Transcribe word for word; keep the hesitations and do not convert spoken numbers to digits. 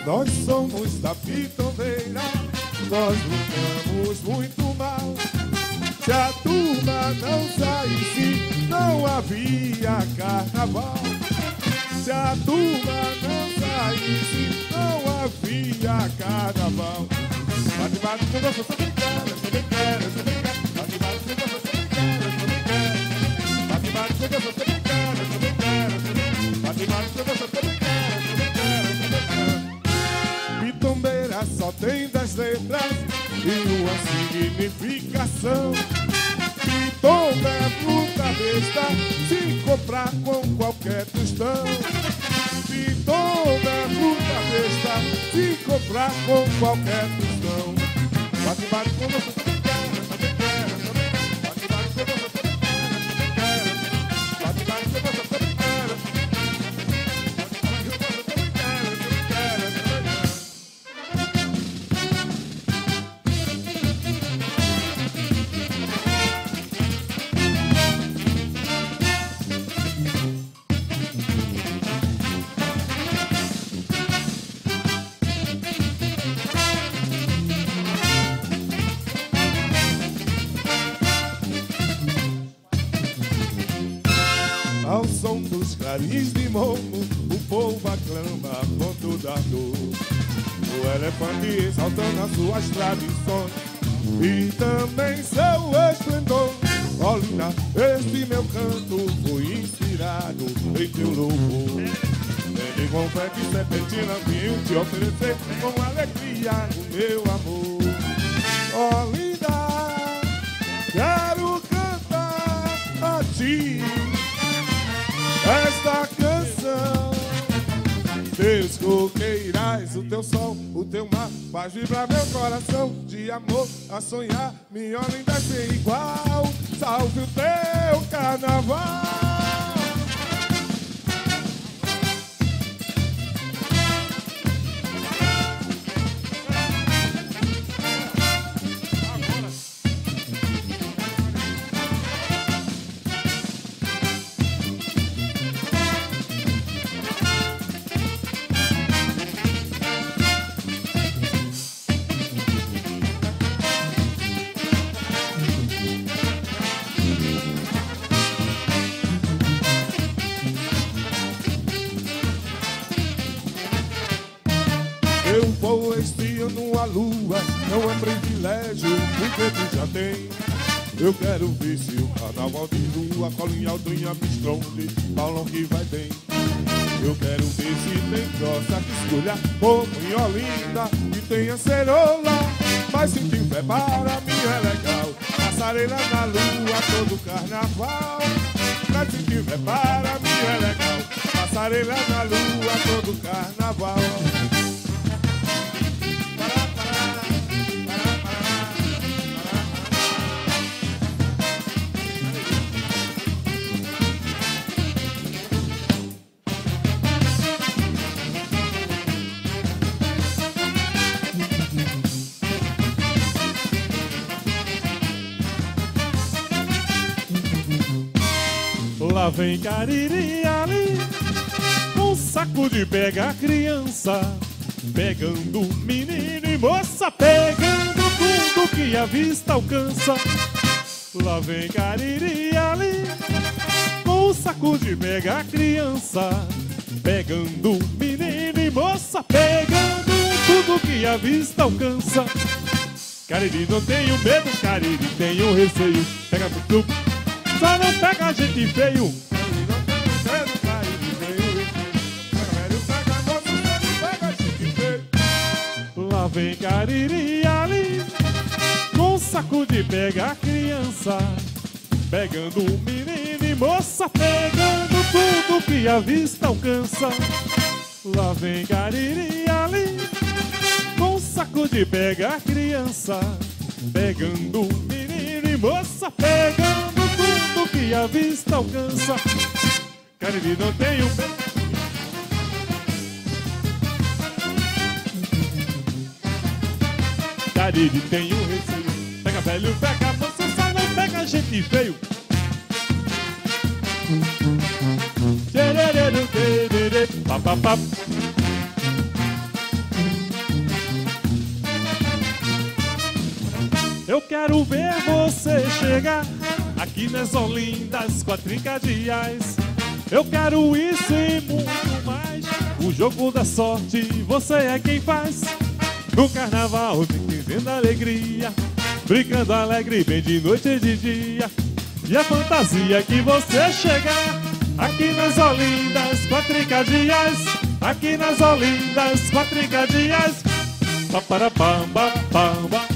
Nós somos da Pitombeira, nós lutamos muito mal. Se a turma não saísse, não havia carnaval. Se a turma não saísse, não havia carnaval. Bate, bate, que eu gosto, eu também quero, eu também quero, eu também quero. Bate, bate, que eu gosto, eu também quero, eu também quero. Bate, bate, que eu gosto, eu também quero, eu também quero, eu também quero. Bate, bate, que eu gosto, eu também quero, eu também quero, eu também quero. Pitombeira só tem dez letras e uma significação. Pitomba é fruta besta, se comprar com qualquer tostão. Pitomba é fruta besta, se comprar com qualquer tostão. Bate, bate, com você também quero, eu também quero, eu também quero. Bate, bate, com você também quero, eu também quero. Bate, bate, com você também quero. Bate, bate, com você também quero, eu também quero, eu também quero. Ao som dos clarins de momo, o povo aclama com toda a dor. O elefante exaltando as suas tradições e também seu esplendor. Olina, este meu canto foi inspirado em teu louvor. Vem confete e serpentina, vim te oferecer com alegria o meu amor. Olina, quero cantar a ti esta canção. Descoqueirás o teu sol, o teu mar, faz vibrar meu coração. De amor a sonhar, minha linda sem igual. Salve o teu carnaval. Eu vou este ano à lua, não é privilégio, porque tu já tem. Eu quero ver se o carnaval de rua, colinha, aldrinha, mistronde, Paulão que vai bem. Eu quero ver se tem troça que escolha, como em Olinda, e tenha cerola. Mas se tiver para mim é legal, passarela na lua todo carnaval. Mas se tiver para mim é legal, passarela na lua todo carnaval. Lá vem Cariri ali, um saco de pegar criança, pegando menino e moça, pegando tudo que a vista alcança. Lá vem Cariri ali, um saco de pegar criança, pegando menino e moça, pegando tudo que a vista alcança. Cariri não tenho medo, Cariri tenho receio, pega muito, só não pega a gente feio. Cariri não tenho medo, Cariri tenho receio, pega velho, pega moço, só não pega a gente feio. Lá vem Cariri ali, com um saco de pegar criança, pegando menino e moça, pegando tudo que a vista alcança. Lá vem Cariri ali, com um saco de pegar criança, pegando menino e moça, pegando tudo que a vista alcança. Cariri não tem um medo. Cariri tem um receio, pega velho, pega moça, só não pega gente feio. Pá, pá, pá. quero ver você chegar aqui nas Olindas com a trinca de ais. Eu quero isso e muito mais. O jogo da sorte você é quem faz. No carnaval tem que ver da alegria, brincando alegre bem de noite e de dia. E a fantasia é que você chegar aqui nas Olindas com a trinca de ais. Aqui nas Olindas com a trinca de ais. Pa para pamba, pamba.